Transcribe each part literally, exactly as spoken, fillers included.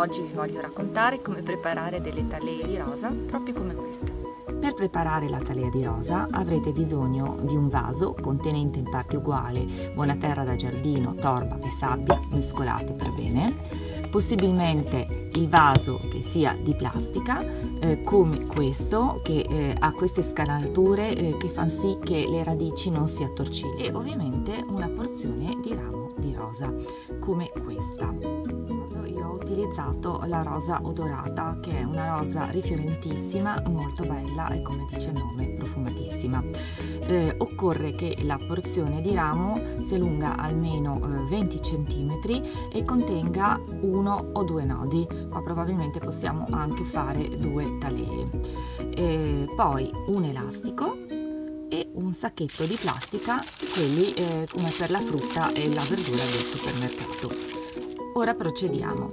Oggi vi voglio raccontare come preparare delle talee di rosa proprio come questa. Per preparare la talea di rosa avrete bisogno di un vaso contenente in parte uguale buona terra da giardino, torba e sabbia mescolate per bene, possibilmente il vaso che sia di plastica eh, come questo che eh, ha queste scalature eh, che fanno sì che le radici non si attorciglino, e ovviamente una porzione di ramo di rosa come questa. Io ho utilizzato la rosa odorata, che è una rosa rifiorentissima, molto bella e, come dice il nome, profumatissima. Eh, occorre che la porzione di ramo sia lunga almeno eh, venti centimetri e contenga uno o due nodi. Qua probabilmente possiamo anche fare due talee. Eh, poi un elastico e un sacchetto di plastica, quelli eh, come per la frutta e la verdura del supermercato. Ora procediamo.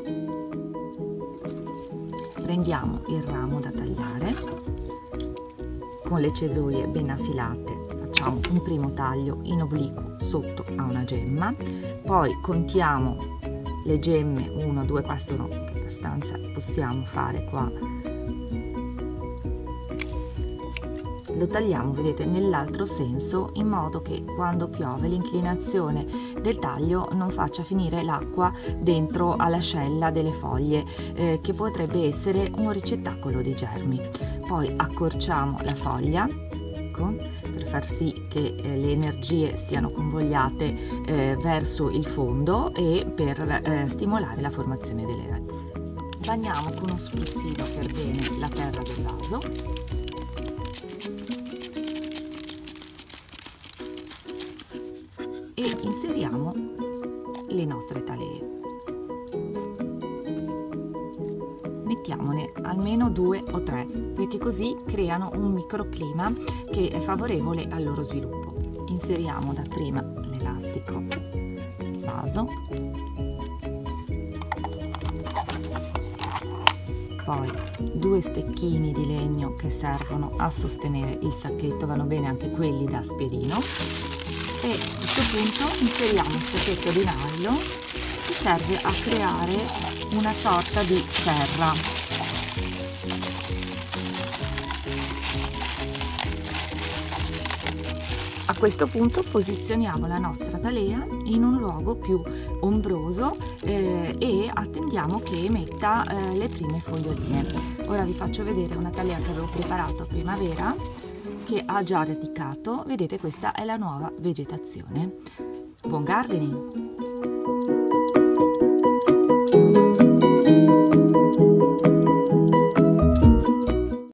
Prendiamo il ramo da tagliare, con le cesoie ben affilate facciamo un primo taglio in obliquo sotto a una gemma, poi contiamo le gemme, uno, due, qua sono abbastanza, possiamo fare qua, lo tagliamo, vedete, nell'altro senso, in modo che quando piove l'inclinazione del taglio non faccia finire l'acqua dentro all'ascella delle foglie, eh, che potrebbe essere un ricettacolo di germi. Poi accorciamo la foglia, ecco, per far sì che eh, le energie siano convogliate eh, verso il fondo e per eh, stimolare la formazione delle radici. Bagniamo con uno spruzzino per bene la terra del vaso. E inseriamo le nostre talee. Mettiamone almeno due o tre, perché così creano un microclima che è favorevole al loro sviluppo. Inseriamo dapprima l'elastico nel vaso, poi due stecchini di legno che servono a sostenere il sacchetto, vanno bene anche quelli da spiedino. E a questo punto inseriamo un sacchetto di nylon che serve a creare una sorta di serra. A questo punto posizioniamo la nostra talea in un luogo più ombroso eh, e attendiamo che emetta eh, le prime foglioline. Ora vi faccio vedere una talea che avevo preparato a primavera, che ha già radicato. Vedete, questa è la nuova vegetazione. Buon gardening!